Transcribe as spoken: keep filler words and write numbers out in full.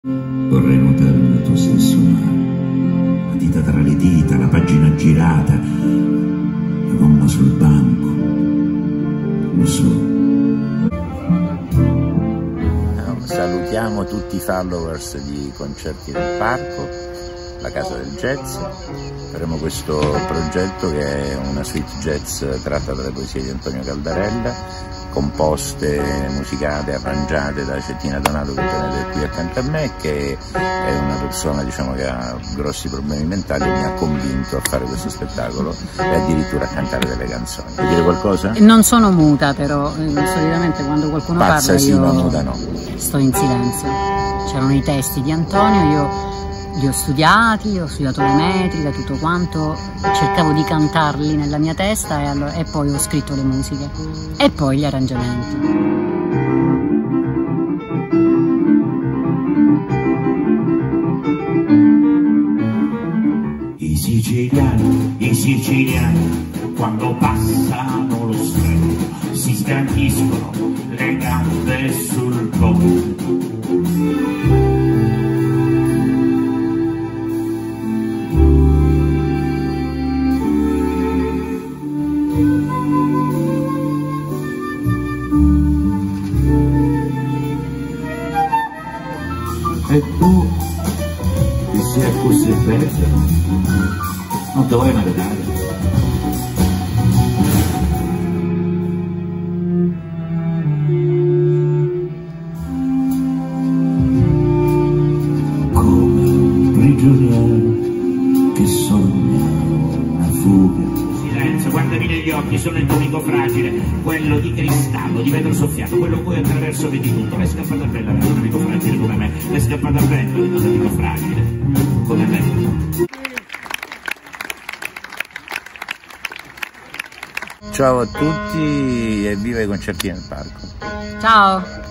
Vorrei notare nel tuo stesso mare, la dita tra le dita, la pagina girata, la gomma sul banco. Lo so. Salutiamo tutti i followers di Concerti del Parco, la Casa del Jazz. Faremo questo progetto che è una suite jazz tratta dalle poesie di Antonio Caldarella, composte, musicate, arrangiate da Cettina Donato, che tenete qui accanto a me, che è una persona, diciamo, che ha grossi problemi mentali e mi ha convinto a fare questo spettacolo e addirittura a cantare delle canzoni. Vuoi dire qualcosa? Non sono muta, però solitamente quando qualcuno Pazza parla sì, io ma muta no. sto in silenzio. C'erano i testi di Antonio, io li ho studiati, ho studiato le metriche, tutto quanto, cercavo di cantarli nella mia testa e, allora, e poi ho scritto le musiche e poi gli arrangiamenti. I siciliani, i siciliani, quando passano lo stretto, si sgranchiscono le gambe sul collo. E tu, che sei così perso, non ti vuoi maritare? Come un prigioniero che sogna una fuga. Silenzio, guardami negli occhi, sono il tuo amico fragile, quello di cristallo, di vetro soffiato, quello cui attraverso vedi tutto. L'hai scappato a bella, non è un amico fragile come me, l'hai scappato a bella, non è un amico fragile come me. Ciao a tutti e viva i Concerti nel Parco. Ciao!